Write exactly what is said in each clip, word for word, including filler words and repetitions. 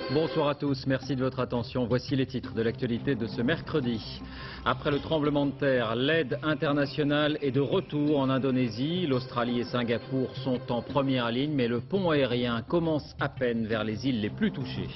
Bonsoir à tous, merci de votre attention. Voici les titres de l'actualité de ce mercredi. Après le tremblement de terre, l'aide internationale est de retour en Indonésie. L'Australie et Singapour sont en première ligne, mais le pont aérien commence à peine vers les îles les plus touchées.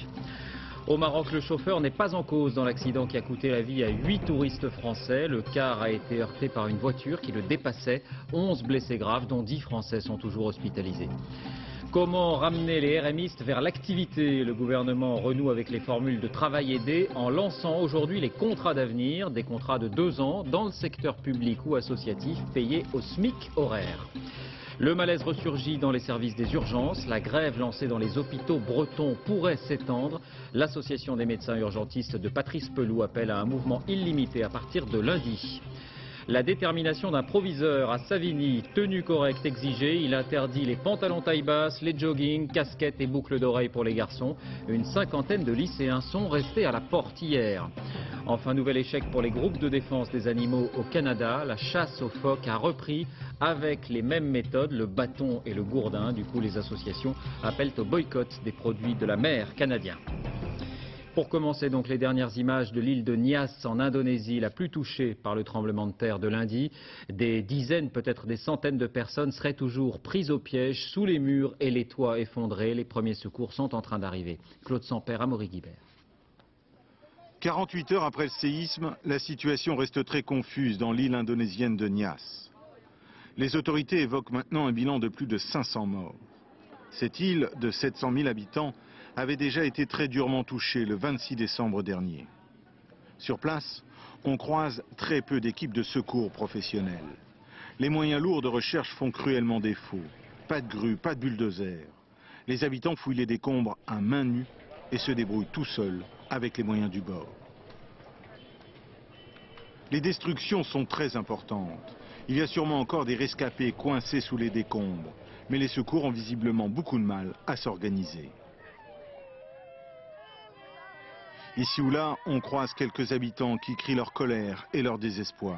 Au Maroc, le chauffeur n'est pas en cause dans l'accident qui a coûté la vie à huit touristes français. Le car a été heurté par une voiture qui le dépassait. onze blessés graves, dont dix Français sont toujours hospitalisés. Comment ramener les RMistes vers l'activité? Le gouvernement renoue avec les formules de travail aidé en lançant aujourd'hui les contrats d'avenir, des contrats de deux ans dans le secteur public ou associatif payés au SMIC horaire. Le malaise ressurgit dans les services des urgences. La grève lancée dans les hôpitaux bretons pourrait s'étendre. L'association des médecins urgentistes de Patrice Pelou appelle à un mouvement illimité à partir de lundi. La détermination d'un proviseur à Savigny, tenue correcte exigée, il interdit les pantalons taille basse, les joggings, casquettes et boucles d'oreilles pour les garçons. Une cinquantaine de lycéens sont restés à la porte hier. Enfin, nouvel échec pour les groupes de défense des animaux au Canada. La chasse aux phoques a repris avec les mêmes méthodes, le bâton et le gourdin. Du coup, les associations appellent au boycott des produits de la mer canadiens. Pour commencer donc les dernières images de l'île de Nias en Indonésie, la plus touchée par le tremblement de terre de lundi. Des dizaines, peut-être des centaines de personnes seraient toujours prises au piège sous les murs et les toits effondrés. Les premiers secours sont en train d'arriver. Claude Sampère, Amaury Guibert. quarante-huit heures après le séisme, la situation reste très confuse dans l'île indonésienne de Nias. Les autorités évoquent maintenant un bilan de plus de cinq cents morts. Cette île de sept cent mille habitants avait déjà été très durement touchée le vingt-six décembre dernier. Sur place, on croise très peu d'équipes de secours professionnelles. Les moyens lourds de recherche font cruellement défaut. Pas de grue, pas de bulldozer. Les habitants fouillent les décombres à main nue et se débrouillent tout seuls avec les moyens du bord. Les destructions sont très importantes. Il y a sûrement encore des rescapés coincés sous les décombres, mais les secours ont visiblement beaucoup de mal à s'organiser. Ici ou là, on croise quelques habitants qui crient leur colère et leur désespoir.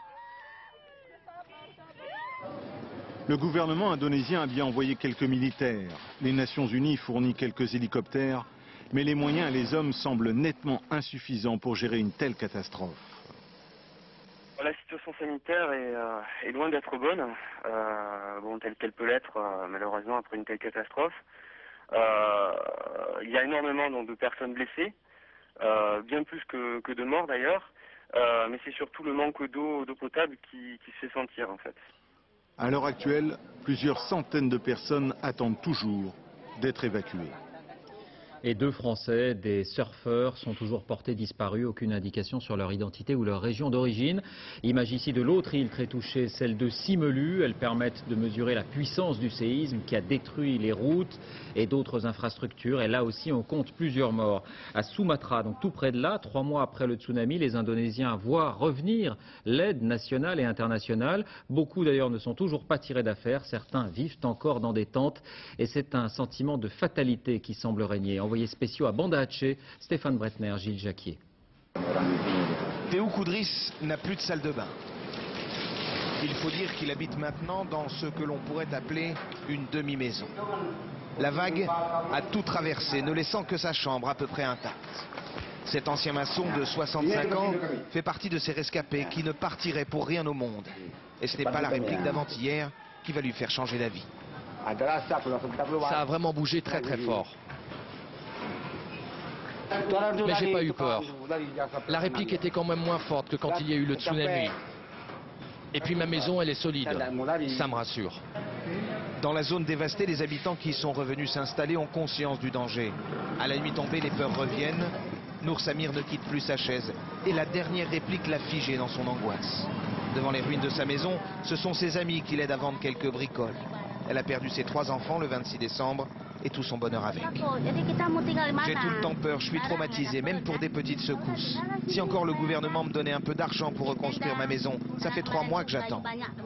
Le gouvernement indonésien a bien envoyé quelques militaires. Les Nations Unies fournissent quelques hélicoptères, mais les moyens et les hommes semblent nettement insuffisants pour gérer une telle catastrophe. La situation sanitaire est, euh, est loin d'être bonne, euh, bon, telle qu'elle peut l'être euh, malheureusement après une telle catastrophe. Euh, il y a énormément donc, de personnes blessées. Euh, bien plus que, que de morts d'ailleurs, euh, mais c'est surtout le manque d'eau d'eau potable qui, qui se fait sentir en fait. À l'heure actuelle, plusieurs centaines de personnes attendent toujours d'être évacuées. Et deux Français, des surfeurs, sont toujours portés disparus. Aucune indication sur leur identité ou leur région d'origine. Image ici de l'autre île très touchée, celle de Simelu. Elles permettent de mesurer la puissance du séisme qui a détruit les routes et d'autres infrastructures. Et là aussi, on compte plusieurs morts. À Sumatra, donc tout près de là, trois mois après le tsunami, les Indonésiens voient revenir l'aide nationale et internationale. Beaucoup d'ailleurs ne sont toujours pas tirés d'affaire. Certains vivent encore dans des tentes. Et c'est un sentiment de fatalité qui semble régner. Envoyés spéciaux à Banda Aceh, Stéphane Bretner, Gilles Jacquier. Théo Koudris n'a plus de salle de bain. Il faut dire qu'il habite maintenant dans ce que l'on pourrait appeler une demi-maison. La vague a tout traversé, ne laissant que sa chambre à peu près intacte. Cet ancien maçon de soixante-cinq ans fait partie de ces rescapés qui ne partiraient pour rien au monde. Et ce n'est pas la réplique d'avant-hier qui va lui faire changer d'avis. Ça a vraiment bougé très très fort. Mais j'ai pas eu peur. La réplique était quand même moins forte que quand il y a eu le tsunami. Et puis ma maison, elle est solide. Ça me rassure. Dans la zone dévastée, les habitants qui sont revenus s'installer ont conscience du danger. À la nuit tombée, les peurs reviennent. Nour Samir ne quitte plus sa chaise. Et la dernière réplique l'a figé dans son angoisse. Devant les ruines de sa maison, ce sont ses amis qui l'aident à vendre quelques bricoles. Elle a perdu ses trois enfants le vingt-six décembre et tout son bonheur avec. J'ai tout le temps peur, je suis traumatisé, même pour des petites secousses. Si encore le gouvernement me donnait un peu d'argent pour reconstruire ma maison, ça fait trois mois que j'attends.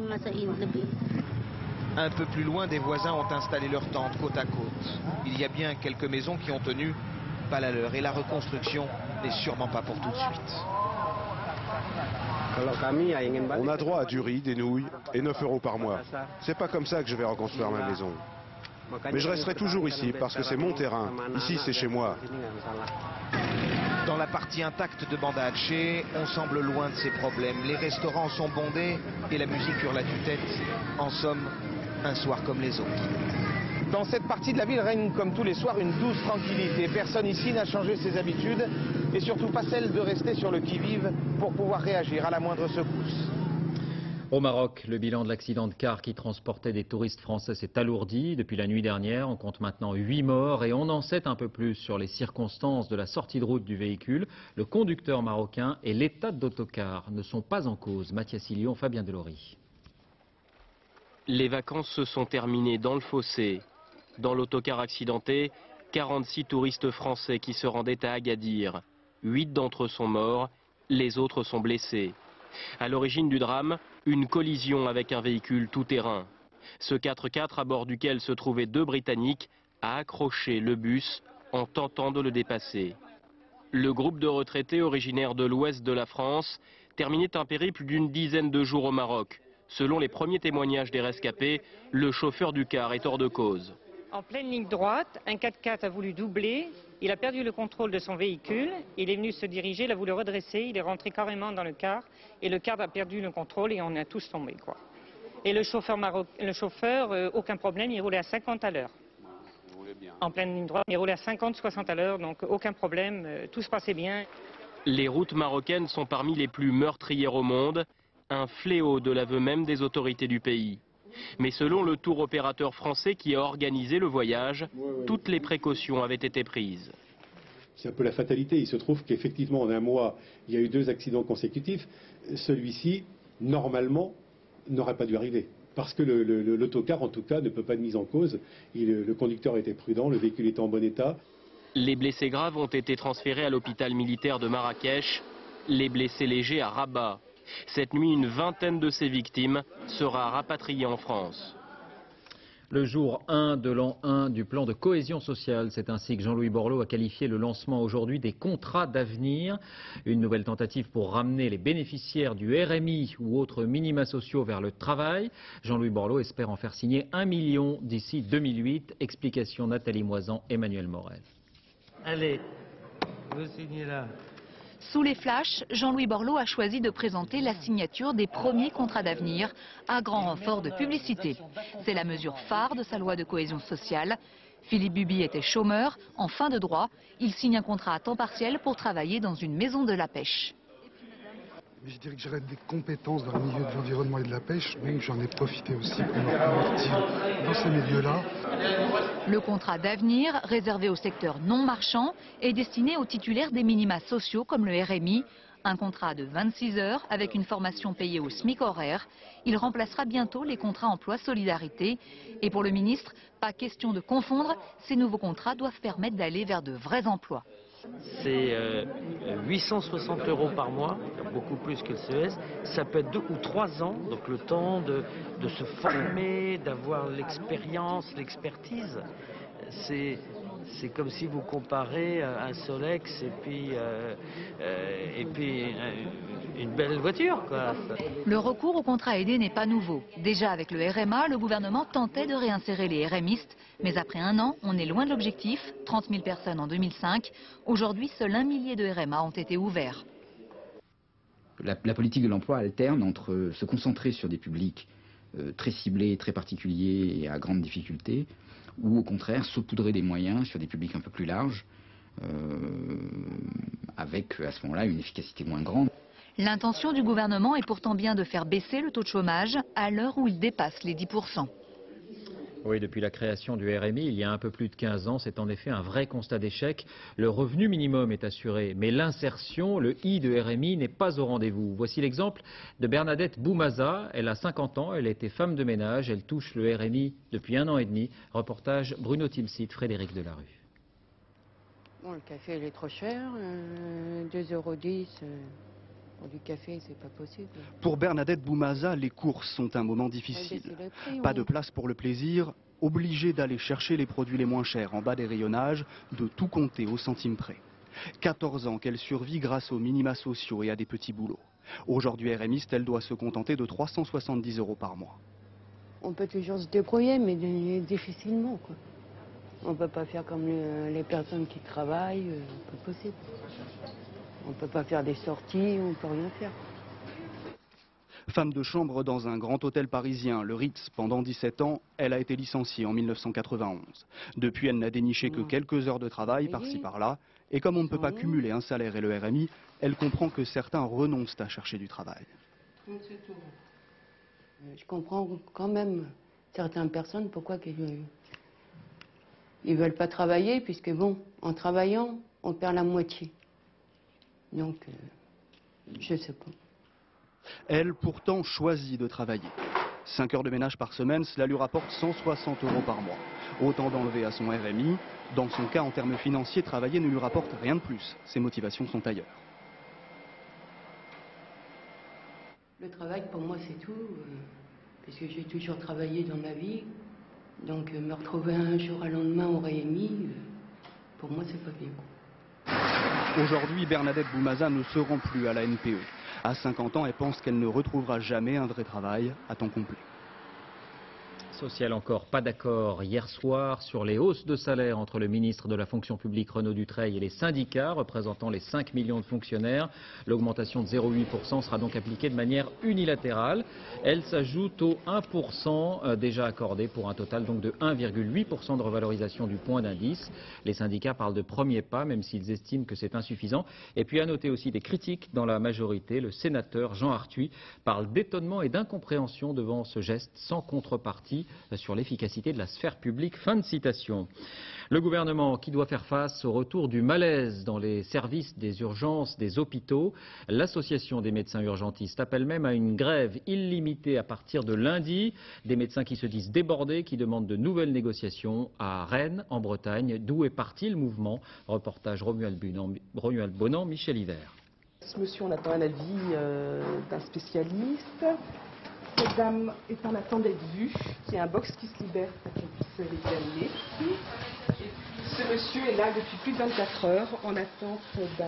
Un peu plus loin, des voisins ont installé leurs tentes côte à côte. Il y a bien quelques maisons qui ont tenu, pas la leur, et la reconstruction n'est sûrement pas pour tout de suite. On a droit à du riz, des nouilles et neuf euros par mois. C'est pas comme ça que je vais reconstruire ma maison. Mais je resterai toujours ici parce que c'est mon terrain. Ici, c'est chez moi. Dans la partie intacte de Banda Aceh, on semble loin de ces problèmes. Les restaurants sont bondés et la musique hurle à tue-tête. En somme, un soir comme les autres. Dans cette partie de la ville règne comme tous les soirs une douce tranquillité. Personne ici n'a changé ses habitudes et surtout pas celle de rester sur le qui-vive pour pouvoir réagir à la moindre secousse. Au Maroc, le bilan de l'accident de car qui transportait des touristes français s'est alourdi. Depuis la nuit dernière, on compte maintenant huit morts et on en sait un peu plus sur les circonstances de la sortie de route du véhicule. Le conducteur marocain et l'état d'autocar ne sont pas en cause. Mathias Ilion, Fabien Delory. Les vacances se sont terminées dans le fossé. Dans l'autocar accidenté, quarante-six touristes français qui se rendaient à Agadir. huit d'entre eux sont morts, les autres sont blessés. À l'origine du drame, une collision avec un véhicule tout-terrain. Ce quatre-quatre à bord duquel se trouvaient deux Britanniques a accroché le bus en tentant de le dépasser. Le groupe de retraités originaires de l'ouest de la France terminait un périple d'une dizaine de jours au Maroc. Selon les premiers témoignages des rescapés, le chauffeur du car est hors de cause. En pleine ligne droite, un quatre-quatre a voulu doubler, il a perdu le contrôle de son véhicule, il est venu se diriger, il a voulu redresser, il est rentré carrément dans le car et le car a perdu le contrôle et on a tous tombé, quoi. Et le chauffeur, Maroc... le chauffeur euh, aucun problème, il roulait à cinquante à l'heure. En pleine ligne droite, il roulait à cinquante, soixante à l'heure, donc aucun problème, euh, tout se passait bien. Les routes marocaines sont parmi les plus meurtrières au monde, un fléau de l'aveu même des autorités du pays. Mais selon le tour opérateur français qui a organisé le voyage, ouais, ouais. toutes les précautions avaient été prises. C'est un peu la fatalité. Il se trouve qu'effectivement, en un mois, il y a eu deux accidents consécutifs. Celui-ci, normalement, n'aurait pas dû arriver. Parce que l'autocar, en tout cas, ne peut pas être mis en cause. Il, le conducteur était prudent, le véhicule était en bon état. Les blessés graves ont été transférés à l'hôpital militaire de Marrakech, les blessés légers à Rabat. Cette nuit, une vingtaine de ces victimes sera rapatriée en France. Le jour un de l'an un du plan de cohésion sociale, c'est ainsi que Jean-Louis Borloo a qualifié le lancement aujourd'hui des contrats d'avenir. Une nouvelle tentative pour ramener les bénéficiaires du R M I ou autres minima sociaux vers le travail. Jean-Louis Borloo espère en faire signer un million d'ici deux mille huit. Explication Nathalie Moisan, Emmanuel Morel. Allez, vous signez là. Sous les flashs, Jean-Louis Borloo a choisi de présenter la signature des premiers contrats d'avenir à grand renfort de publicité. C'est la mesure phare de sa loi de cohésion sociale. Philippe Buby était chômeur, en fin de droit. Il signe un contrat à temps partiel pour travailler dans une maison de la pêche. Je dirais que j'aurais des compétences dans le milieu de l'environnement et de la pêche, donc j'en ai profité aussi pour me convertir dans ces milieux-là. Le contrat d'avenir, réservé au secteur non marchand, est destiné aux titulaires des minima sociaux comme le R M I. Un contrat de vingt-six heures avec une formation payée au SMIC horaire. Il remplacera bientôt les contrats emploi solidarité. Et pour le ministre, pas question de confondre, ces nouveaux contrats doivent permettre d'aller vers de vrais emplois. C'est euh, huit cent soixante euros par mois, beaucoup plus que le C E S. Ça peut être deux ou trois ans, donc le temps de, de se former, d'avoir l'expérience, l'expertise. C'est c'est comme si vous comparez un Solex et puis, euh, euh, et puis une, une belle voiture, quoi. Le recours au contrat aidé n'est pas nouveau. Déjà avec le R M A, le gouvernement tentait de réinsérer les RMistes. Mais après un an, on est loin de l'objectif, trente mille personnes en deux mille cinq. Aujourd'hui, seul un millier de R M A ont été ouverts. La, la politique de l'emploi alterne entre se concentrer sur des publics euh, très ciblés, très particuliers et à grande difficulté, ou au contraire saupoudrer des moyens sur des publics un peu plus larges, euh, avec à ce moment-là une efficacité moins grande. L'intention du gouvernement est pourtant bien de faire baisser le taux de chômage à l'heure où il dépasse les dix pour cent. Oui, depuis la création du R M I, il y a un peu plus de quinze ans, c'est en effet un vrai constat d'échec. Le revenu minimum est assuré, mais l'insertion, le I de R M I, n'est pas au rendez-vous. Voici l'exemple de Bernadette Boumaza. Elle a cinquante ans, elle était femme de ménage, elle touche le R M I depuis un an et demi. Reportage Bruno Tilsit, Frédéric Delarue. Bon, le café, il est trop cher, euh, deux euros dix. Euh... Pour du café, c'est pas possible. Pour Bernadette Boumaza, les courses sont un moment difficile. Prix, pas oui. de place pour le plaisir, obligée d'aller chercher les produits les moins chers en bas des rayonnages, de tout compter au centime près. quatorze ans qu'elle survit grâce aux minima sociaux et à des petits boulots. Aujourd'hui RMiste, elle doit se contenter de trois cent soixante-dix euros par mois. On peut toujours se débrouiller, mais difficilement, quoi. On ne peut pas faire comme les, les personnes qui travaillent, euh, pas possible. On ne peut pas faire des sorties, on ne peut rien faire. Femme de chambre dans un grand hôtel parisien, le Ritz, pendant dix-sept ans, elle a été licenciée en mille neuf cent quatre-vingt-onze. Depuis, elle n'a déniché que quelques heures de travail par-ci par-là. Et comme on ne peut pas cumuler un salaire et le R M I, elle comprend que certains renoncent à chercher du travail. Je comprends quand même certaines personnes pourquoi ils ne veulent pas travailler, puisque bon, en travaillant, on perd la moitié. Donc, euh, je ne sais pas. Elle, pourtant, choisit de travailler. cinq heures de ménage par semaine, cela lui rapporte cent soixante euros par mois. Autant d'enlever à son R M I. Dans son cas, en termes financiers, travailler ne lui rapporte rien de plus. Ses motivations sont ailleurs. Le travail, pour moi, c'est tout. Euh, puisque j'ai toujours travaillé dans ma vie. Donc, euh, me retrouver un jour à lendemain au R M I, euh, pour moi, c'est pas bien. Aujourd'hui, Bernadette Boumaza ne se rend plus à la N P E. À cinquante ans, elle pense qu'elle ne retrouvera jamais un vrai travail à temps complet. Social encore, pas d'accord hier soir sur les hausses de salaire entre le ministre de la fonction publique Renaud Dutreil et les syndicats représentant les cinq millions de fonctionnaires. L'augmentation de zéro virgule huit pour cent sera donc appliquée de manière unilatérale. Elle s'ajoute au un pour cent déjà accordé pour un total donc de un virgule huit pour cent de revalorisation du point d'indice. Les syndicats parlent de premier pas, même s'ils estiment que c'est insuffisant. Et puis à noter aussi des critiques dans la majorité. Le sénateur Jean Arthuis parle d'étonnement et d'incompréhension devant ce geste sans contrepartie sur l'efficacité de la sphère publique. Fin de citation. Le gouvernement qui doit faire face au retour du malaise dans les services des urgences des hôpitaux. L'association des médecins urgentistes appelle même à une grève illimitée à partir de lundi. Des médecins qui se disent débordés, qui demandent de nouvelles négociations à Rennes, en Bretagne. D'où est parti le mouvement? Reportage Romuald Bonan, Michel Hiver. Ce monsieur, on attend un avis euh, d'un spécialiste. Cette dame est en attente d'être vue. Il y a un box qui se libère pour qu'on puisse l'examiner. Ce monsieur est là depuis plus de vingt-quatre heures en attente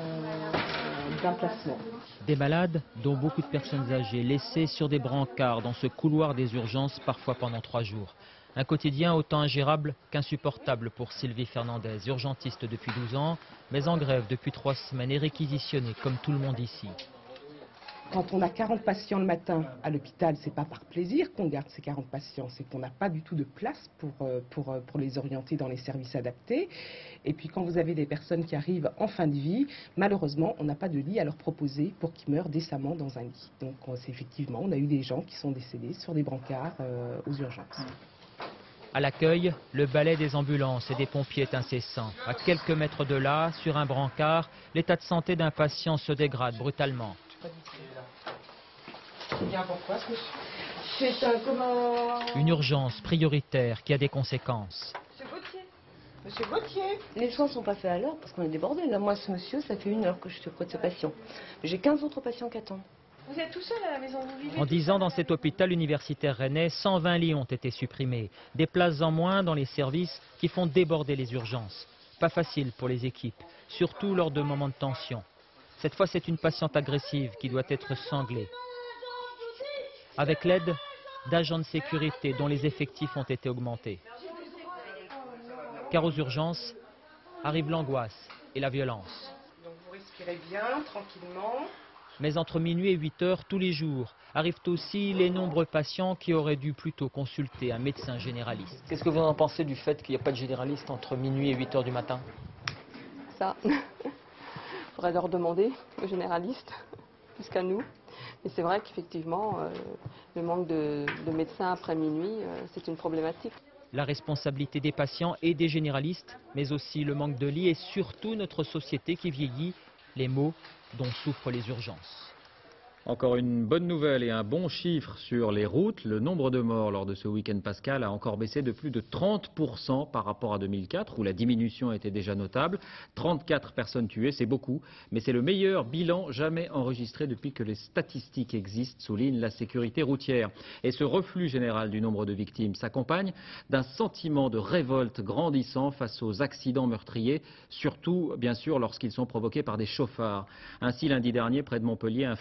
d'un placement. Des malades, dont beaucoup de personnes âgées, laissées sur des brancards dans ce couloir des urgences, parfois pendant trois jours. Un quotidien autant ingérable qu'insupportable pour Sylvie Fernandez, urgentiste depuis douze ans, mais en grève depuis trois semaines et réquisitionnée comme tout le monde ici. Quand on a quarante patients le matin à l'hôpital, c'est pas par plaisir qu'on garde ces quarante patients, c'est qu'on n'a pas du tout de place pour, pour, pour les orienter dans les services adaptés. Et puis quand vous avez des personnes qui arrivent en fin de vie, malheureusement, on n'a pas de lit à leur proposer pour qu'ils meurent décemment dans un lit. Donc c'est effectivement, on a eu des gens qui sont décédés sur des brancards euh, aux urgences. À l'accueil, le balai des ambulances et des pompiers est incessant. À quelques mètres de là, sur un brancard, l'état de santé d'un patient se dégrade brutalement. Bien, pourquoi? C'est un comment... Une urgence prioritaire qui a des conséquences. Monsieur Gauthier, Monsieur Gauthier. Les soins ne sont pas faits à l'heure parce qu'on est débordé. Là, moi, ce monsieur, ça fait une heure que je suis auprès de ce patient. J'ai quinze autres patients qui attendent. Vous êtes tout seul à la maison, vous vivez? En dix ans, dans cet hôpital universitaire rennais, cent vingt lits ont été supprimés. Des places en moins dans les services qui font déborder les urgences. Pas facile pour les équipes, surtout lors de moments de tension. Cette fois, c'est une patiente agressive qui doit être sanglée. Avec l'aide d'agents de sécurité dont les effectifs ont été augmentés. Car aux urgences arrive l'angoisse et la violence. Donc vous respirez bien, tranquillement. Mais entre minuit et huit heures tous les jours arrivent aussi les nombreux patients qui auraient dû plutôt consulter un médecin généraliste. Qu'est-ce que vous en pensez du fait qu'il n'y a pas de généraliste entre minuit et huit heures du matin? Ça, il faudrait leur demander aux généralistes, plus qu'à nous. Mais c'est vrai qu'effectivement, euh, le manque de, de médecins après minuit, euh, c'est une problématique. La responsabilité des patients et des généralistes, mais aussi le manque de lits et surtout notre société qui vieillit, les maux dont souffrent les urgences. Encore une bonne nouvelle et un bon chiffre sur les routes. Le nombre de morts lors de ce week-end pascal a encore baissé de plus de trente pour cent par rapport à deux mille quatre, où la diminution était déjà notable. trente-quatre personnes tuées, c'est beaucoup, mais c'est le meilleur bilan jamais enregistré depuis que les statistiques existent, souligne la sécurité routière. Et ce reflux général du nombre de victimes s'accompagne d'un sentiment de révolte grandissant face aux accidents meurtriers, surtout bien sûr lorsqu'ils sont provoqués par des chauffards. Ainsi, lundi dernier, près de Montpellier, un frère et une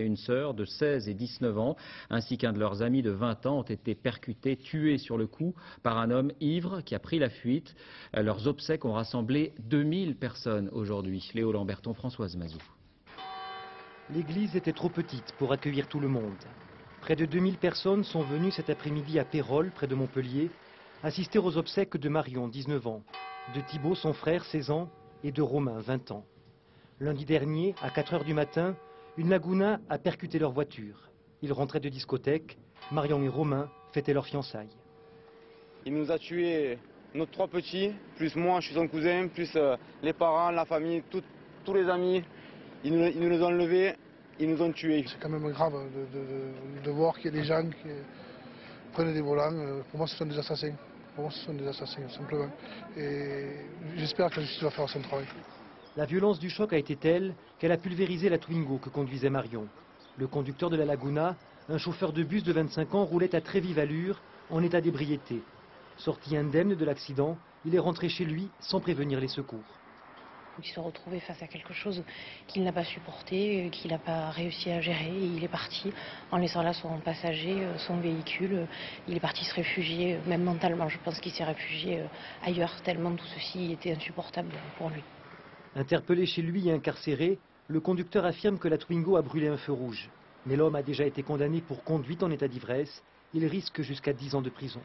une sœur de seize et dix-neuf ans, ainsi qu'un de leurs amis de vingt ans ont été percutés, tués sur le coup par un homme ivre qui a pris la fuite. Leurs obsèques ont rassemblé deux mille personnes aujourd'hui. Léo Lamberton, Françoise Mazou. L'église était trop petite pour accueillir tout le monde. Près de deux mille personnes sont venues cet après-midi à Pérols, près de Montpellier, assister aux obsèques de Marion, dix-neuf ans, de Thibaut, son frère, seize ans, et de Romain, vingt ans. Lundi dernier, à quatre heures du matin, une Laguna a percuté leur voiture. Ils rentraient de discothèque. Marion et Romain fêtaient leurs fiançailles. Il nous a tués, nos trois petits, plus moi, je suis son cousin, plus euh, les parents, la famille, tout, tous les amis. Ils nous, ils nous ont enlevés, ils nous ont tués. C'est quand même grave de, de, de voir qu'il y a des gens qui prennent des volants. Pour moi, ce sont des assassins. Pour moi, ce sont des assassins, simplement. Et j'espère que la justice va faire son travail. La violence du choc a été telle qu'elle a pulvérisé la Twingo que conduisait Marion. Le conducteur de la Laguna, un chauffeur de bus de vingt-cinq ans, roulait à très vive allure, en état d'ébriété. Sorti indemne de l'accident, il est rentré chez lui sans prévenir les secours. Il se retrouvait face à quelque chose qu'il n'a pas supporté, qu'il n'a pas réussi à gérer. Et il est parti en laissant là son passager, son véhicule. Il est parti se réfugier, même mentalement. Je pense qu'il s'est réfugié ailleurs, tellement tout ceci était insupportable pour lui. Interpellé chez lui et incarcéré, le conducteur affirme que la Twingo a brûlé un feu rouge. Mais l'homme a déjà été condamné pour conduite en état d'ivresse. Il risque jusqu'à dix ans de prison.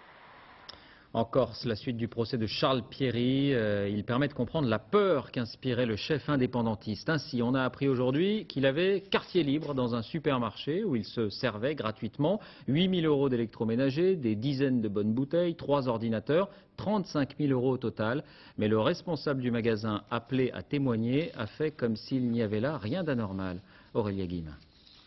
En Corse, la suite du procès de Charles Pieri, euh, il permet de comprendre la peur qu'inspirait le chef indépendantiste. Ainsi, on a appris aujourd'hui qu'il avait quartier libre dans un supermarché où il se servait gratuitement huit mille euros d'électroménager, des dizaines de bonnes bouteilles, trois ordinateurs, trente-cinq mille euros au total. Mais le responsable du magasin, appelé à témoigner, a fait comme s'il n'y avait là rien d'anormal. Aurélia Guim.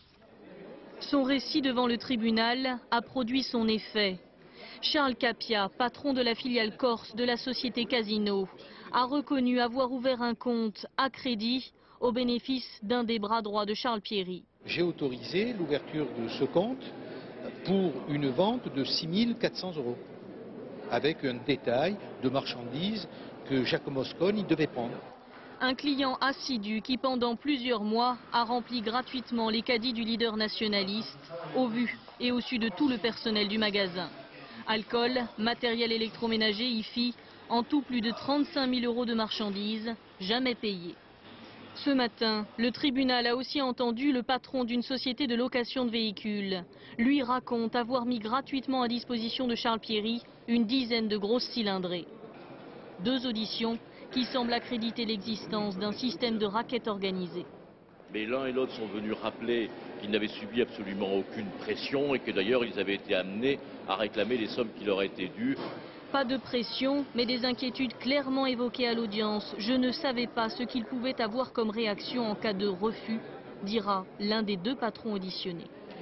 Son récit devant le tribunal a produit son effet. Charles Capia, patron de la filiale corse de la société Casino, a reconnu avoir ouvert un compte à crédit au bénéfice d'un des bras droits de Charles Pieri. J'ai autorisé l'ouverture de ce compte pour une vente de six mille quatre cents euros, avec un détail de marchandises que Giacomo Sconi devait prendre. Un client assidu qui pendant plusieurs mois a rempli gratuitement les caddies du leader nationaliste, au vu et au su de tout le personnel du magasin. Alcool, matériel électroménager, I F I, en tout plus de trente-cinq mille euros de marchandises, jamais payées. Ce matin, le tribunal a aussi entendu le patron d'une société de location de véhicules. Lui raconte avoir mis gratuitement à disposition de Charles Pieri une dizaine de grosses cylindrées. Deux auditions qui semblent accréditer l'existence d'un système de racket organisé. Mais l'un et l'autre sont venus rappeler qu'ils n'avaient subi absolument aucune pression et que d'ailleurs ils avaient été amenés à réclamer les sommes qui leur étaient dues. Pas de pression, mais des inquiétudes clairement évoquées à l'audience. Je ne savais pas ce qu'ils pouvaient avoir comme réaction en cas de refus, dira l'un des deux patrons auditionnés.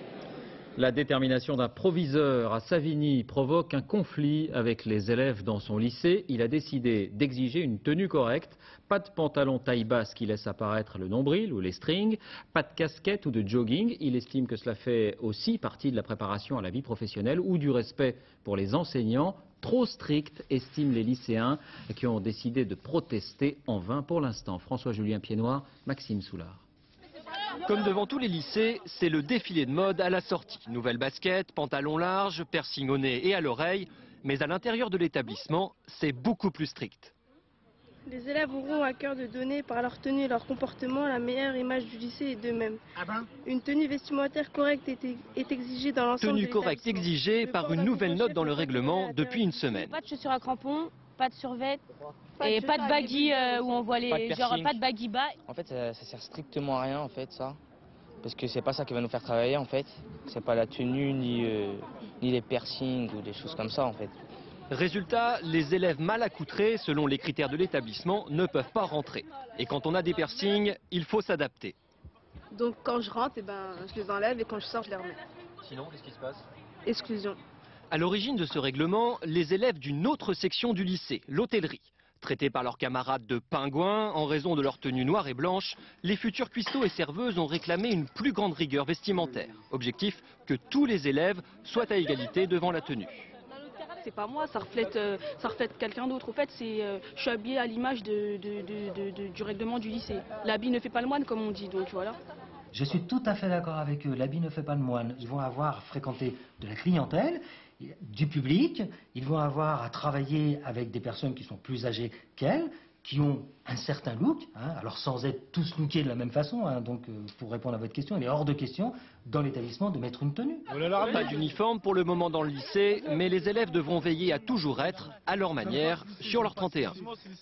La détermination d'un proviseur à Savigny provoque un conflit avec les élèves dans son lycée. Il a décidé d'exiger une tenue correcte. Pas de pantalon taille basse qui laisse apparaître le nombril ou les strings, pas de casquette ou de jogging. Il estime que cela fait aussi partie de la préparation à la vie professionnelle ou du respect pour les enseignants. Trop strict, estiment les lycéens qui ont décidé de protester en vain pour l'instant. François-Julien Piednoir, Maxime Soulard. Comme devant tous les lycées, c'est le défilé de mode à la sortie. Nouvelles baskets, pantalons larges, piercing au nez et à l'oreille. Mais à l'intérieur de l'établissement, c'est beaucoup plus strict. Les élèves auront à cœur de donner par leur tenue et leur comportement la meilleure image du lycée et d'eux-mêmes. Ah ben Une tenue vestimentaire correcte est, est exigée dans l'ensemble de l'établissement. Tenue correcte exigée par une nouvelle note dans le règlement depuis une semaine. Pas de chaussures à crampons, pas de survêt et pas de baggy euh, où on voit les... Pas genre pas de baggy bas. En fait ça, ça sert strictement à rien en fait ça. Parce que c'est pas ça qui va nous faire travailler en fait. C'est pas la tenue ni, euh, ni les piercings ou des choses comme ça en fait. Résultat, les élèves mal accoutrés, selon les critères de l'établissement, ne peuvent pas rentrer. Et quand on a des piercings, il faut s'adapter. Donc quand je rentre, eh ben, je les enlève et quand je sors, je les remets. Sinon, qu'est-ce qui se passe? Exclusion. À l'origine de ce règlement, les élèves d'une autre section du lycée, l'hôtellerie. Traités par leurs camarades de pingouins en raison de leur tenue noire et blanche, les futurs cuistots et serveuses ont réclamé une plus grande rigueur vestimentaire. Objectif, que tous les élèves soient à égalité devant la tenue. C'est pas moi, ça reflète, euh, ça reflète quelqu'un d'autre. En fait, c'est, euh, je suis habillée à l'image de, de, de, de, de, du règlement du lycée. L'habit ne fait pas le moine, comme on dit, donc voilà. Je suis tout à fait d'accord avec eux. L'habit ne fait pas le moine. Ils vont avoir à fréquenter de la clientèle, du public. Ils vont avoir à travailler avec des personnes qui sont plus âgées qu'elles, qui ont un certain look, hein, alors sans être tous lookés de la même façon, hein, donc euh, pour répondre à votre question, il est hors de question dans l'établissement de mettre une tenue. Pas d'uniforme pour le moment dans le lycée, mais les élèves devront veiller à toujours être, à leur manière, sur leur trente et un.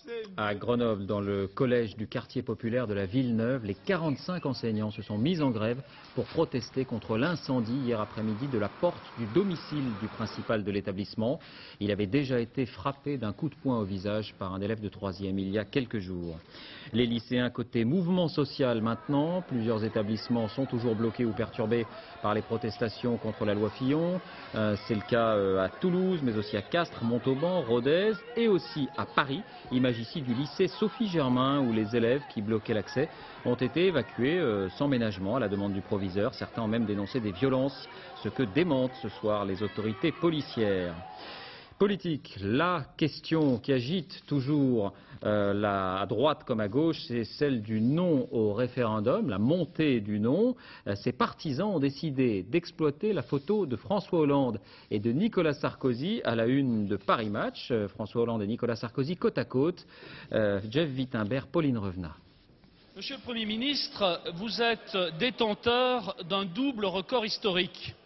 À Grenoble, dans le collège du quartier populaire de la Villeneuve, les quarante-cinq enseignants se sont mis en grève pour protester contre l'incendie hier après-midi de la porte du domicile du principal de l'établissement. Il avait déjà été frappé d'un coup de poing au visage par un élève de troisième il y a quelques jours. Les lycéens côté mouvement social maintenant, plusieurs établissements sont toujours bloqués ou perturbés par les protestations contre la loi Fillon. Euh, C'est le cas euh, à Toulouse, mais aussi à Castres, Montauban, Rodez et aussi à Paris. Image ici du lycée Sophie Germain où les élèves qui bloquaient l'accès ont été évacués euh, sans ménagement à la demande du proviseur. Certains ont même dénoncé des violences, ce que démentent ce soir les autorités policières. Politique, la question qui agite toujours euh, la, à droite comme à gauche, c'est celle du non au référendum, la montée du non. Euh, ses partisans ont décidé d'exploiter la photo de François Hollande et de Nicolas Sarkozy à la une de Paris Match. Euh, François Hollande et Nicolas Sarkozy côte à côte. Euh, Jeff Wittenberg, Pauline Revenat. Monsieur le Premier ministre, vous êtes détenteur d'un double record historique.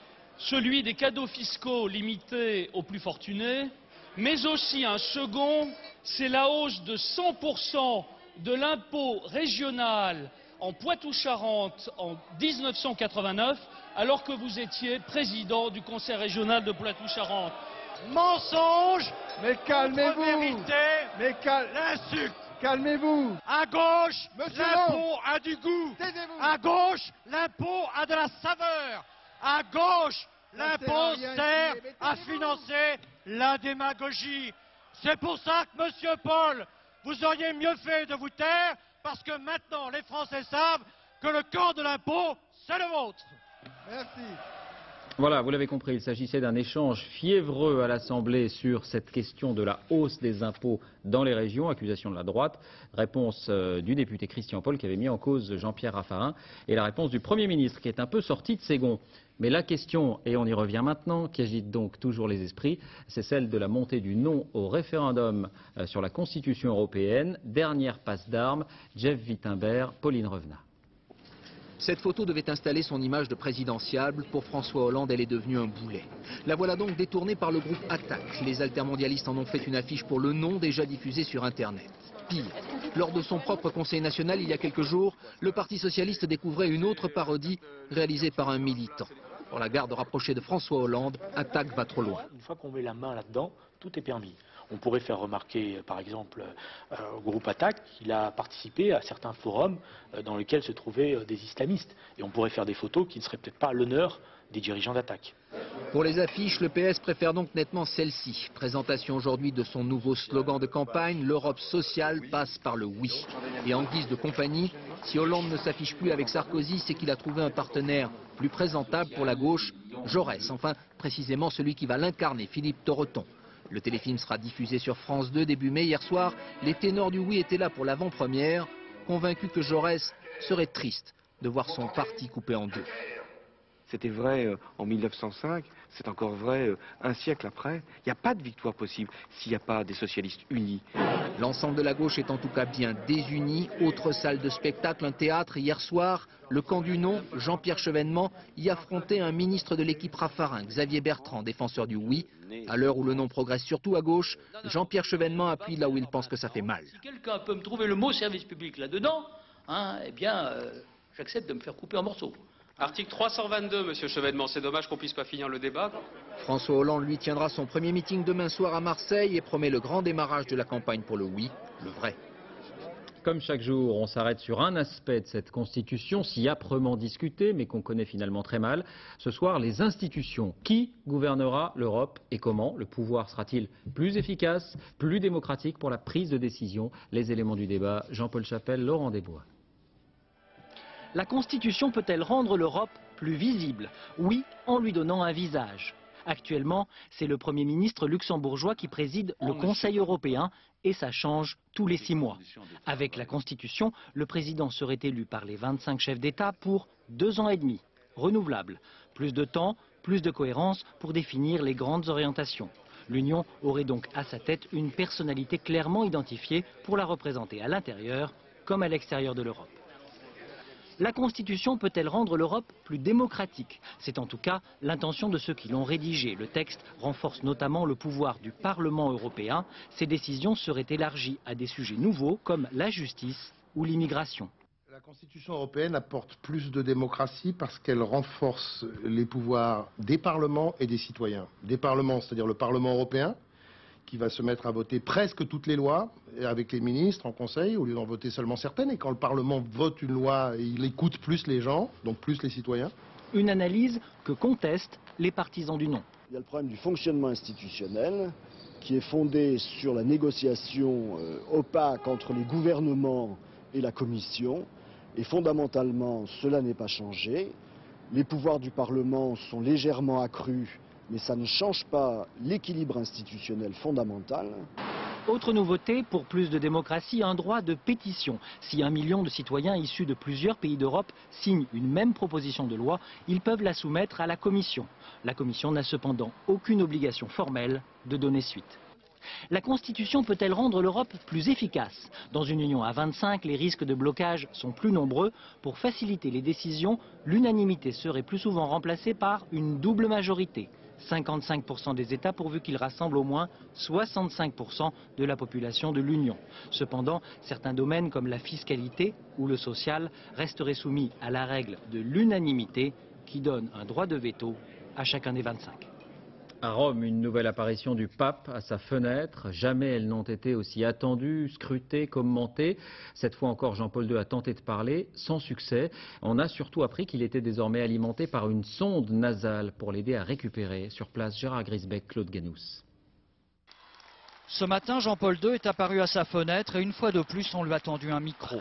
Celui des cadeaux fiscaux limités aux plus fortunés, mais aussi un second, c'est la hausse de cent pour cent de l'impôt régional en Poitou-Charentes en mille neuf cent quatre-vingt-neuf, alors que vous étiez président du conseil régional de Poitou-Charentes. Mensonge, mais calmez-vous, vérité, mais cal... l'insulte. Calmez-vous. À gauche, l'impôt a du goût. À gauche, l'impôt a de la saveur. À gauche, l'impôt sert à financer la démagogie. C'est pour ça que, Monsieur Paul, vous auriez mieux fait de vous taire, parce que maintenant, les Français savent que le camp de l'impôt, c'est le vôtre. Merci. Voilà, vous l'avez compris, il s'agissait d'un échange fiévreux à l'Assemblée sur cette question de la hausse des impôts dans les régions, accusation de la droite, réponse euh, du député Christian Paul qui avait mis en cause Jean-Pierre Raffarin, et la réponse du Premier ministre qui est un peu sorti de ses gonds. Mais la question, et on y revient maintenant, qui agite donc toujours les esprits, c'est celle de la montée du non au référendum euh, sur la Constitution européenne. Dernière passe d'armes, Jeff Wittenberg, Pauline Revenat. Cette photo devait installer son image de présidentiable. Pour François Hollande, elle est devenue un boulet. La voilà donc détournée par le groupe Attaque. Les altermondialistes en ont fait une affiche pour le non déjà diffusée sur Internet. Pire, lors de son propre Conseil national il y a quelques jours, le Parti socialiste découvrait une autre parodie réalisée par un militant. Pour la garde rapprochée de François Hollande, Attaque va trop loin. Une fois qu'on met la main là-dedans, tout est permis. On pourrait faire remarquer, par exemple, euh, au groupe Attaque qu'il a participé à certains forums euh, dans lesquels se trouvaient euh, des islamistes. Et on pourrait faire des photos qui ne seraient peut-être pas à l'honneur des dirigeants d'Attaque. Pour les affiches, le P S préfère donc nettement celle-ci. Présentation aujourd'hui de son nouveau slogan de campagne, l'Europe sociale passe par le oui. Et en guise de compagnie, si Hollande ne s'affiche plus avec Sarkozy, c'est qu'il a trouvé un partenaire plus présentable pour la gauche, Jaurès. Enfin, précisément celui qui va l'incarner, Philippe Torreton. Le téléfilm sera diffusé sur France deux début mai. Hier soir, les ténors du oui étaient là pour l'avant-première, convaincus que Jaurès serait triste de voir son parti coupé en deux. C'était vrai euh, en mille neuf cent cinq, c'est encore vrai euh, un siècle après. Il n'y a pas de victoire possible s'il n'y a pas des socialistes unis. L'ensemble de la gauche est en tout cas bien désuni. Autre salle de spectacle, un théâtre. Hier soir, le camp du non, Jean-Pierre Chevènement, y affrontait un ministre de l'équipe Raffarin, Xavier Bertrand, défenseur du oui. À l'heure où le non progresse surtout à gauche, Jean-Pierre Chevènement appuie là où il pense que ça fait mal. Si quelqu'un peut me trouver le mot service public là-dedans, hein, eh bien, euh, j'accepte de me faire couper en morceaux. Article trois cent vingt-deux, Monsieur Chevènement, c'est dommage qu'on puisse pas finir le débat. François Hollande, lui, tiendra son premier meeting demain soir à Marseille et promet le grand démarrage de la campagne pour le oui, le vrai. Comme chaque jour, on s'arrête sur un aspect de cette Constitution, si âprement discutée, mais qu'on connaît finalement très mal. Ce soir, les institutions. Qui gouvernera l'Europe et comment? Le pouvoir sera-t-il plus efficace, plus démocratique pour la prise de décision? Les éléments du débat, Jean-Paul Chapelle, Laurent Desbois. La Constitution peut-elle rendre l'Europe plus visible? Oui, en lui donnant un visage. Actuellement, c'est le Premier ministre luxembourgeois qui préside le Conseil européen et ça change tous les six mois. Avec la Constitution, le président serait élu par les vingt-cinq chefs d'État pour deux ans et demi, renouvelable. Plus de temps, plus de cohérence pour définir les grandes orientations. L'Union aurait donc à sa tête une personnalité clairement identifiée pour la représenter à l'intérieur comme à l'extérieur de l'Europe. La Constitution peut-elle rendre l'Europe plus démocratique? C'est en tout cas l'intention de ceux qui l'ont rédigé. Le texte renforce notamment le pouvoir du Parlement européen. Ces décisions seraient élargies à des sujets nouveaux comme la justice ou l'immigration. La Constitution européenne apporte plus de démocratie parce qu'elle renforce les pouvoirs des parlements et des citoyens. Des parlements, c'est-à-dire le Parlement européen, qui va se mettre à voter presque toutes les lois avec les ministres en conseil, au lieu d'en voter seulement certaines. Et quand le Parlement vote une loi, il écoute plus les gens, donc plus les citoyens. Une analyse que contestent les partisans du non. Il y a le problème du fonctionnement institutionnel qui est fondé sur la négociation euh, opaque entre les gouvernements et la Commission. Et fondamentalement, cela n'est pas changé. Les pouvoirs du Parlement sont légèrement accrus, mais ça ne change pas l'équilibre institutionnel fondamental. Autre nouveauté, pour plus de démocratie, un droit de pétition. Si un million de citoyens issus de plusieurs pays d'Europe signent une même proposition de loi, ils peuvent la soumettre à la Commission. La Commission n'a cependant aucune obligation formelle de donner suite. La Constitution peut-elle rendre l'Europe plus efficace? Dans une union à vingt-cinq, les risques de blocage sont plus nombreux. Pour faciliter les décisions, l'unanimité serait plus souvent remplacée par une double majorité. cinquante-cinq pour cent des États pourvu qu'ils rassemblent au moins soixante-cinq pour cent de la population de l'Union. Cependant, certains domaines comme la fiscalité ou le social resteraient soumis à la règle de l'unanimité qui donne un droit de veto à chacun des vingt-cinq. À Rome, une nouvelle apparition du pape à sa fenêtre. Jamais elles n'ont été aussi attendues, scrutées, commentées. Cette fois encore, Jean-Paul deux a tenté de parler, sans succès. On a surtout appris qu'il était désormais alimenté par une sonde nasale pour l'aider à récupérer. Sur place, Gérard Grisbeck, Claude Ganous. Ce matin, Jean-Paul deux est apparu à sa fenêtre et une fois de plus, on lui a tendu un micro.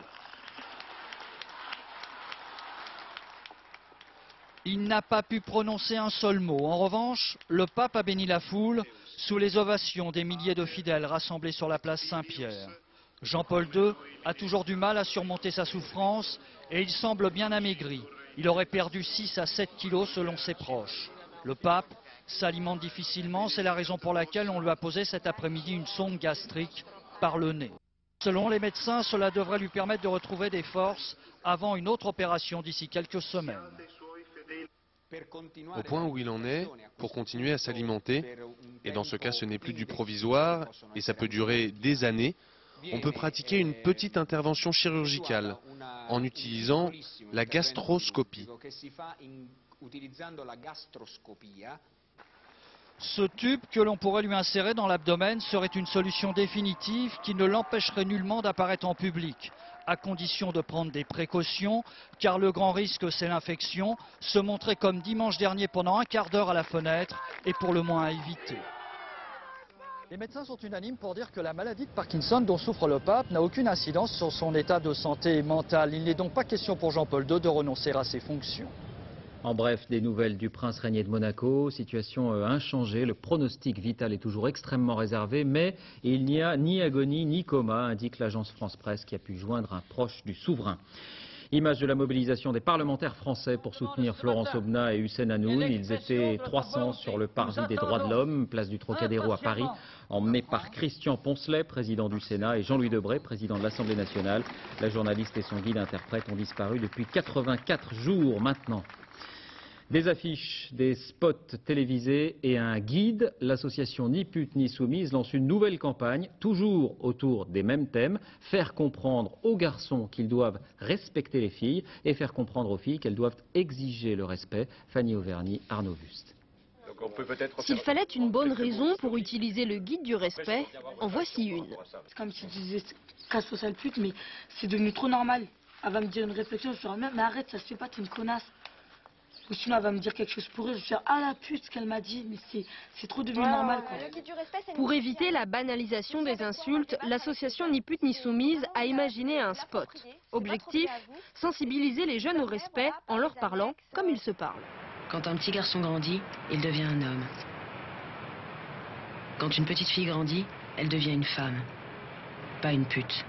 Il n'a pas pu prononcer un seul mot. En revanche, le pape a béni la foule sous les ovations des milliers de fidèles rassemblés sur la place Saint-Pierre. Jean-Paul deux a toujours du mal à surmonter sa souffrance et il semble bien amaigri. Il aurait perdu six à sept kilos selon ses proches. Le pape s'alimente difficilement, c'est la raison pour laquelle on lui a posé cet après-midi une sonde gastrique par le nez. Selon les médecins, cela devrait lui permettre de retrouver des forces avant une autre opération d'ici quelques semaines. Au point où il en est, pour continuer à s'alimenter, et dans ce cas ce n'est plus du provisoire, et ça peut durer des années, on peut pratiquer une petite intervention chirurgicale en utilisant la gastroscopie. Ce tube que l'on pourrait lui insérer dans l'abdomen serait une solution définitive qui ne l'empêcherait nullement d'apparaître en public, à condition de prendre des précautions, car le grand risque c'est l'infection, se montrer comme dimanche dernier pendant un quart d'heure à la fenêtre est pour le moins à éviter. Les médecins sont unanimes pour dire que la maladie de Parkinson dont souffre le pape n'a aucune incidence sur son état de santé mentale. Il n'est donc pas question pour Jean-Paul deux de renoncer à ses fonctions. En bref, des nouvelles du prince régné de Monaco, situation euh, inchangée, le pronostic vital est toujours extrêmement réservé, mais il n'y a ni agonie ni coma, indique l'agence France-Presse qui a pu joindre un proche du souverain. Image de la mobilisation des parlementaires français pour soutenir Florence Aubenas et Hussein Hanoun. Ils étaient trois cents sur le parvis des droits de l'homme, place du Trocadéro à Paris, emmenés par Christian Poncelet, président du Sénat, et Jean-Louis Debré, président de l'Assemblée nationale. La journaliste et son guide-interprète ont disparu depuis quatre-vingt-quatre jours maintenant. Des affiches, des spots télévisés et un guide, l'association Ni pute ni soumise lance une nouvelle campagne, toujours autour des mêmes thèmes, faire comprendre aux garçons qu'ils doivent respecter les filles et faire comprendre aux filles qu'elles doivent exiger le respect. Fanny Auvergne, Arnaud Wust. S'il fallait une bonne raison pour utiliser le guide du respect, en voici une. C'est comme si tu disais casse-toi sale pute, mais c'est devenu trop normal. Elle va me dire une réflexion, je dirais mais arrête, ça se fait pas, t'es une connasse. Ou sinon elle va me dire quelque chose pour eux, je vais dire ah la pute ce qu'elle m'a dit, mais c'est trop devenu ouais, normal quoi. Pour éviter la banalisation des insultes, l'association Ni pute ni soumise a imaginé un spot. Objectif, sensibiliser les jeunes au respect en leur parlant comme ils se parlent. Quand un petit garçon grandit, il devient un homme. Quand une petite fille grandit, elle devient une femme, pas une pute.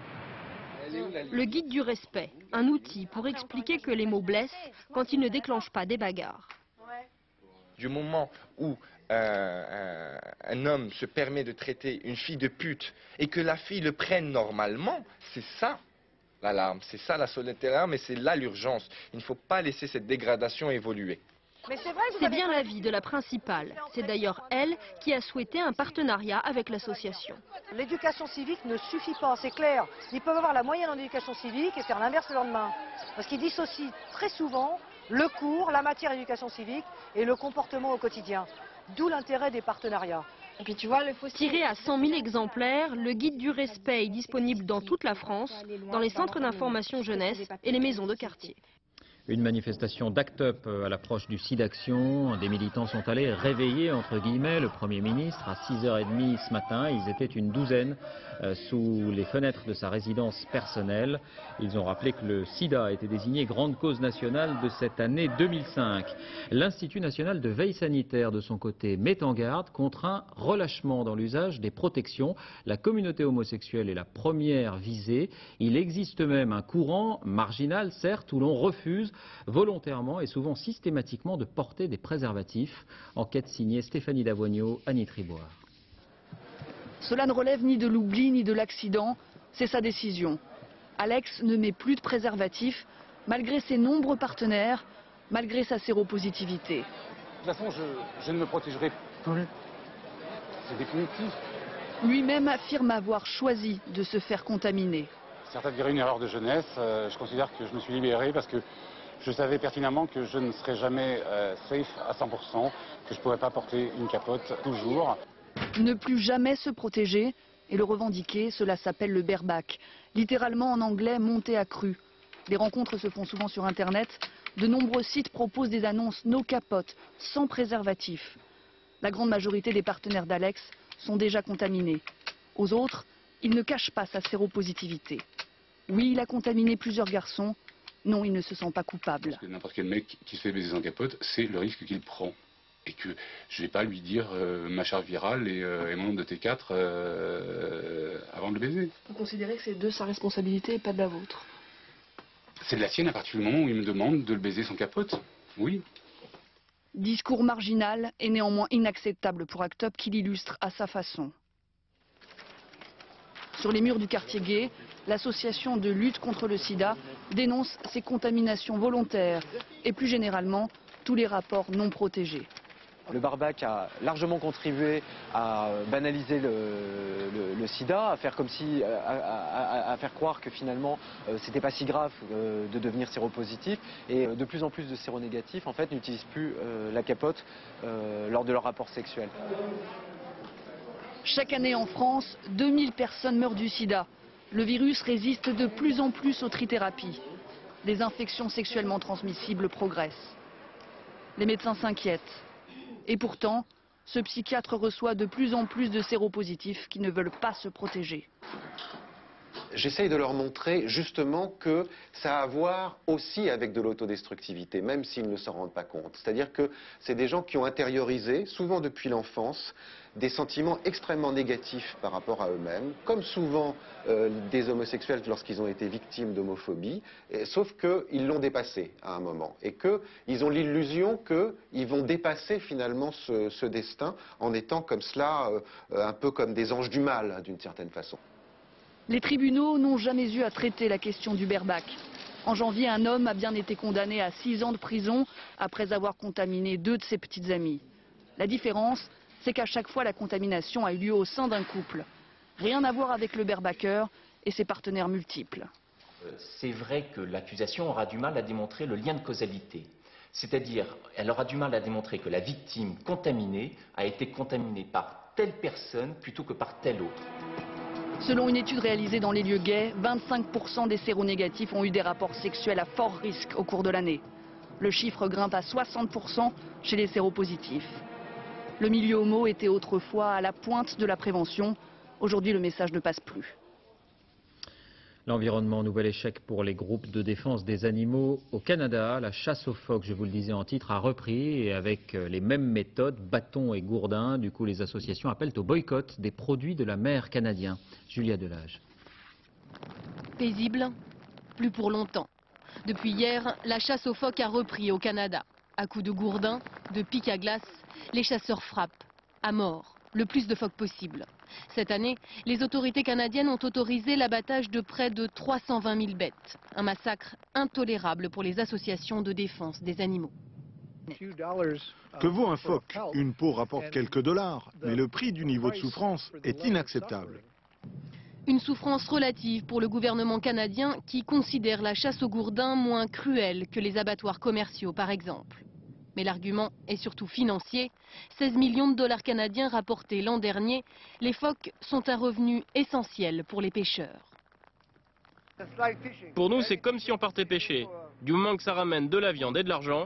Le guide du respect, un outil pour expliquer que les mots blessent quand ils ne déclenchent pas des bagarres. Du moment où euh, un, un homme se permet de traiter une fille de pute et que la fille le prenne normalement, c'est ça l'alarme, c'est ça la solennité d'alarme et c'est là l'urgence. Il ne faut pas laisser cette dégradation évoluer. C'est bien l'avis de la principale. C'est d'ailleurs elle qui a souhaité un partenariat avec l'association. L'éducation civique ne suffit pas, c'est clair. Ils peuvent avoir la moyenne en éducation civique et faire l'inverse le lendemain. Parce qu'ils dissocient très souvent le cours, la matière d'éducation civique et le comportement au quotidien. D'où l'intérêt des partenariats. Et puis tu vois, le faut tiré à cent mille exemplaires, le guide du respect est disponible dans toute la France, dans les centres d'information jeunesse et les maisons de quartier. Une manifestation d'Act Up à l'approche du SIDAction. Des militants sont allés réveiller, entre guillemets, le Premier ministre à six heures trente ce matin. Ils étaient une douzaine euh, sous les fenêtres de sa résidence personnelle. Ils ont rappelé que le sida a été désigné grande cause nationale de cette année deux mille cinq. L'Institut national de veille sanitaire, de son côté, met en garde contre un relâchement dans l'usage des protections. La communauté homosexuelle est la première visée. Il existe même un courant marginal, certes, où l'on refuse volontairement et souvent systématiquement de porter des préservatifs. Enquête signée Stéphanie Davoigneau, Annie Triboire. Cela ne relève ni de l'oubli ni de l'accident, c'est sa décision. Alex ne met plus de préservatif, malgré ses nombreux partenaires, malgré sa séropositivité. De toute façon, je, je ne me protégerai plus. C'est définitif. Lui-même affirme avoir choisi de se faire contaminer. Certains diraient une erreur de jeunesse. Euh, je considère que je me suis libéré parce que je savais pertinemment que je ne serais jamais euh, safe à cent pour cent, que je ne pourrais pas porter une capote toujours. Ne plus jamais se protéger et le revendiquer, cela s'appelle le bareback. Littéralement en anglais, monter à cru. Les rencontres se font souvent sur Internet. De nombreux sites proposent des annonces no capote, sans préservatif. La grande majorité des partenaires d'Alex sont déjà contaminés. Aux autres, il ne cache pas sa séropositivité. Oui, il a contaminé plusieurs garçons. Non, il ne se sent pas coupable. N'importe quel mec qui se fait baiser sans capote, c'est le risque qu'il prend. Et que je ne vais pas lui dire euh, ma charge virale et, euh, et mon nombre de T quatre euh, avant de le baiser. Vous considérez que c'est de sa responsabilité et pas de la vôtre? C'est de la sienne à partir du moment où il me demande de le baiser sans capote. Oui. Discours marginal et néanmoins inacceptable pour Act Up qui l'illustre à sa façon. Sur les murs du quartier gay, l'association de lutte contre le sida dénonce ces contaminations volontaires et plus généralement tous les rapports non protégés. Le bareback a largement contribué à banaliser le, le, le sida, à faire comme si, à, à, à faire croire que finalement euh, c'était pas si grave euh, de devenir séropositif. Et de plus en plus de séronégatifs en fait n'utilisent plus euh, la capote euh, lors de leur rapport sexuel. Chaque année en France, deux mille personnes meurent du sida. Le virus résiste de plus en plus aux trithérapies. Les infections sexuellement transmissibles progressent. Les médecins s'inquiètent. Et pourtant, ce psychiatre reçoit de plus en plus de séropositifs qui ne veulent pas se protéger. J'essaye de leur montrer justement que ça a à voir aussi avec de l'autodestructivité, même s'ils ne s'en rendent pas compte. C'est-à-dire que c'est des gens qui ont intériorisé, souvent depuis l'enfance, des sentiments extrêmement négatifs par rapport à eux-mêmes, comme souvent euh, des homosexuels lorsqu'ils ont été victimes d'homophobie, sauf qu'ils l'ont dépassé à un moment, et qu'ils ont l'illusion qu'ils vont dépasser finalement ce, ce destin en étant comme cela, euh, un peu comme des anges du mal, d'une certaine façon. Les tribunaux n'ont jamais eu à traiter la question du bareback. En janvier, un homme a bien été condamné à six ans de prison après avoir contaminé deux de ses petites amies. La différence, c'est qu'à chaque fois, la contamination a eu lieu au sein d'un couple. Rien à voir avec le barebacker et ses partenaires multiples. C'est vrai que l'accusation aura du mal à démontrer le lien de causalité. C'est-à-dire, elle aura du mal à démontrer que la victime contaminée a été contaminée par telle personne plutôt que par telle autre. Selon une étude réalisée dans les lieux gays, vingt-cinq pour cent des séronégatifs ont eu des rapports sexuels à fort risque au cours de l'année. Le chiffre grimpe à soixante pour cent chez les séropositifs. Le milieu homo était autrefois à la pointe de la prévention. Aujourd'hui, le message ne passe plus. L'environnement, nouvel échec pour les groupes de défense des animaux au Canada. La chasse aux phoques, je vous le disais en titre, a repris et avec les mêmes méthodes, bâtons et gourdins. Du coup, les associations appellent au boycott des produits de la mer canadiens. Julia Delage. Paisible, plus pour longtemps. Depuis hier, la chasse aux phoques a repris au Canada. À coups de gourdins, de pics à glace, les chasseurs frappent à mort le plus de phoques possible. Cette année, les autorités canadiennes ont autorisé l'abattage de près de trois cent vingt mille bêtes. Un massacre intolérable pour les associations de défense des animaux. Que vaut un phoque? Une peau rapporte quelques dollars, mais le prix du niveau de souffrance est inacceptable. Une souffrance relative pour le gouvernement canadien qui considère la chasse aux gourdins moins cruelle que les abattoirs commerciaux par exemple. Mais l'argument est surtout financier. seize millions de dollars canadiens rapportés l'an dernier. Les phoques sont un revenu essentiel pour les pêcheurs. Pour nous, c'est comme si on partait pêcher. Du moment que ça ramène de la viande et de l'argent.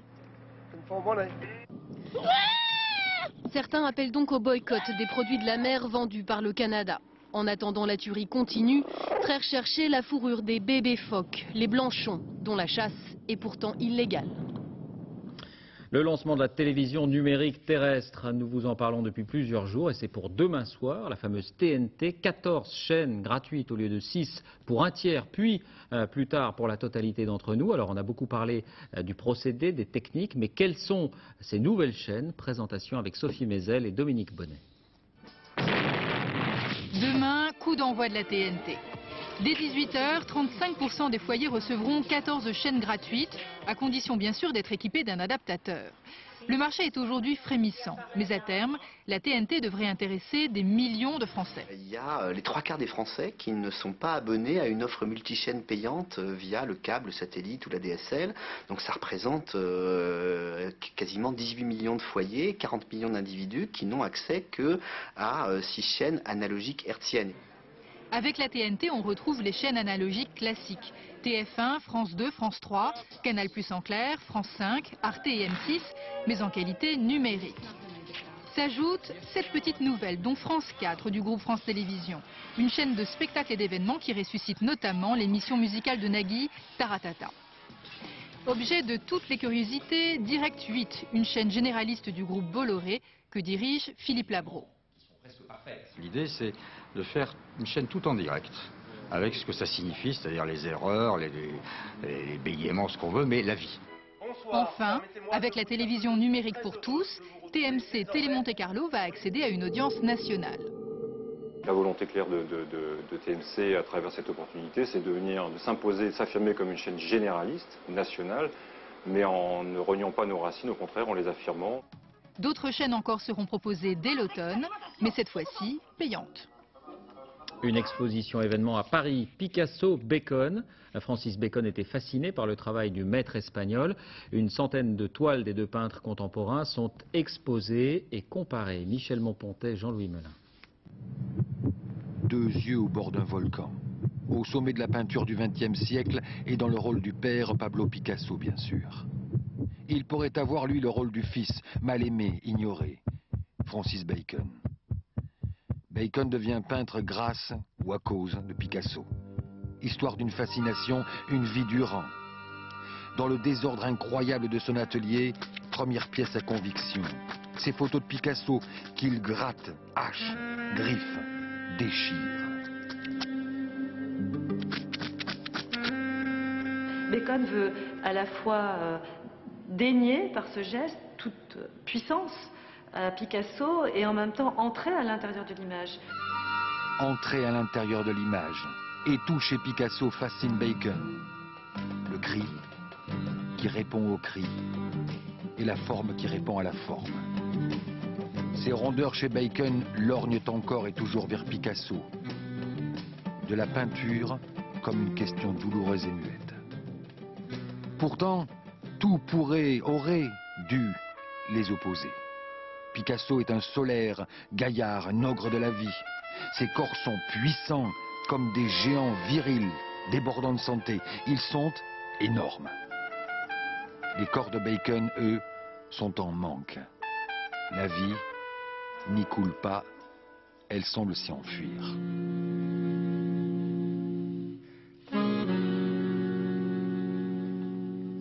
Certains appellent donc au boycott des produits de la mer vendus par le Canada. En attendant, la tuerie continue. Très recherchée, la fourrure des bébés phoques, les blanchons, dont la chasse est pourtant illégale. Le lancement de la télévision numérique terrestre, nous vous en parlons depuis plusieurs jours et c'est pour demain soir, la fameuse T N T, quatorze chaînes gratuites au lieu de six pour un tiers, puis euh, plus tard pour la totalité d'entre nous. Alors on a beaucoup parlé euh, du procédé, des techniques, mais quelles sont ces nouvelles chaînes? Présentation avec Sophie Mézel et Dominique Bonnet. Demain, coup d'envoi de la T N T. Dès dix-huit heures, trente-cinq pour cent des foyers recevront quatorze chaînes gratuites, à condition bien sûr d'être équipés d'un adaptateur. Le marché est aujourd'hui frémissant, mais à terme, la T N T devrait intéresser des millions de Français. Il y a les trois quarts des Français qui ne sont pas abonnés à une offre multichaîne payante via le câble, le satellite ou la D S L. Donc ça représente euh, quasiment dix-huit millions de foyers, quarante millions d'individus qui n'ont accès que à euh, six chaînes analogiques hertziennes. Avec la T N T, on retrouve les chaînes analogiques classiques. T F un, France deux, France trois, Canal plus en clair, France cinq, Arte et M six, mais en qualité numérique. S'ajoute cette petite nouvelle, dont France quatre du groupe France Télévisions. Une chaîne de spectacles et d'événements qui ressuscite notamment l'émission musicale de Nagui, Taratata. Objet de toutes les curiosités, Direct huit, une chaîne généraliste du groupe Bolloré que dirige Philippe Labro. L'idée, c'est de faire une chaîne tout en direct, avec ce que ça signifie, c'est-à-dire les erreurs, les, les, les bégaiements, ce qu'on veut, mais la vie. Enfin, avec la télévision numérique pour tous, T M C Télé Monte Carlo va accéder à une audience nationale. La volonté claire de, de, de, de T M C à travers cette opportunité, c'est de venir, de s'imposer, de s'affirmer comme une chaîne généraliste, nationale, mais en ne reniant pas nos racines, au contraire, en les affirmant. D'autres chaînes encore seront proposées dès l'automne, mais cette fois-ci payantes. Une exposition événement à Paris, Picasso, Bacon. Francis Bacon était fasciné par le travail du maître espagnol. Une centaine de toiles des deux peintres contemporains sont exposées et comparées. Michel Montpontet, Jean-Louis Melin. Deux yeux au bord d'un volcan. Au sommet de la peinture du vingtième siècle et dans le rôle du père, Pablo Picasso, bien sûr. Il pourrait avoir, lui, le rôle du fils, mal aimé, ignoré, Francis Bacon. Bacon devient peintre grâce ou à cause de Picasso. Histoire d'une fascination, une vie durant. Dans le désordre incroyable de son atelier, première pièce à conviction. Ces photos de Picasso qu'il gratte, hache, griffe, déchire. Bacon veut à la fois euh, dénier par ce geste toute puissance à Picasso et en même temps entrer à l'intérieur de l'image. Entrer à l'intérieur de l'image. Et tout chez Picasso fascine Bacon. Le cri qui répond au cri et la forme qui répond à la forme. Ces rondeurs chez Bacon lorgnent encore et toujours vers Picasso. De la peinture comme une question douloureuse et muette. Pourtant, tout pourrait, aurait dû les opposer. Picasso est un solaire, gaillard, un ogre de la vie. Ses corps sont puissants, comme des géants virils, débordant de santé. Ils sont énormes. Les corps de Bacon, eux, sont en manque. La vie n'y coule pas, elle semble s'y enfuir.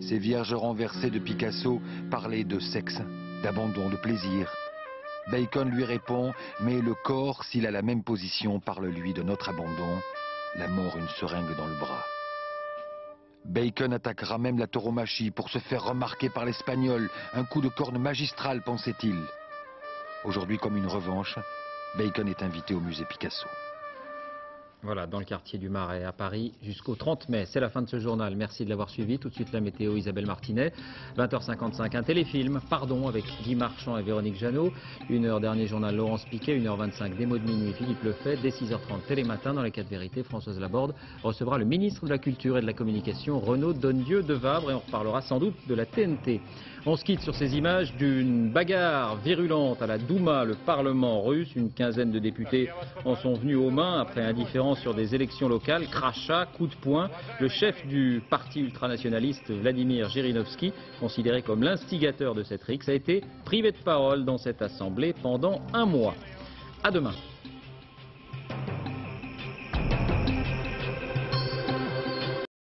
Ces vierges renversées de Picasso parlaient de sexe, d'abandon, de plaisir. Bacon lui répond, mais le corps, s'il a la même position, parle lui de notre abandon, la mort une seringue dans le bras. Bacon attaquera même la tauromachie pour se faire remarquer par l'Espagnol, un coup de corne magistral, pensait-il. Aujourd'hui, comme une revanche, Bacon est invité au musée Picasso. Voilà, dans le quartier du Marais, à Paris, jusqu'au trente mai. C'est la fin de ce journal. Merci de l'avoir suivi. Tout de suite, la météo, Isabelle Martinet. vingt heures cinquante-cinq, un téléfilm, Pardon, avec Guy Marchand et Véronique Jeannot. Une heure, dernier journal, Laurence Piquet. une heure vingt-cinq, des mots de minuit, Philippe Lefebvre. Dès six heures trente, Télématin, dans les quatre vérités, Françoise Laborde recevra le ministre de la Culture et de la Communication, Renaud Donnedieu de Vabre, et on reparlera sans doute de la T N T. On se quitte sur ces images d'une bagarre virulente à la Douma, le Parlement russe. Une quinzaine de députés en sont venus aux mains après indifférence sur des élections locales. Crachats, coups de poing. Le chef du parti ultranationaliste, Vladimir Zhirinovski, considéré comme l'instigateur de cette rixe, a été privé de parole dans cette assemblée pendant un mois. À demain.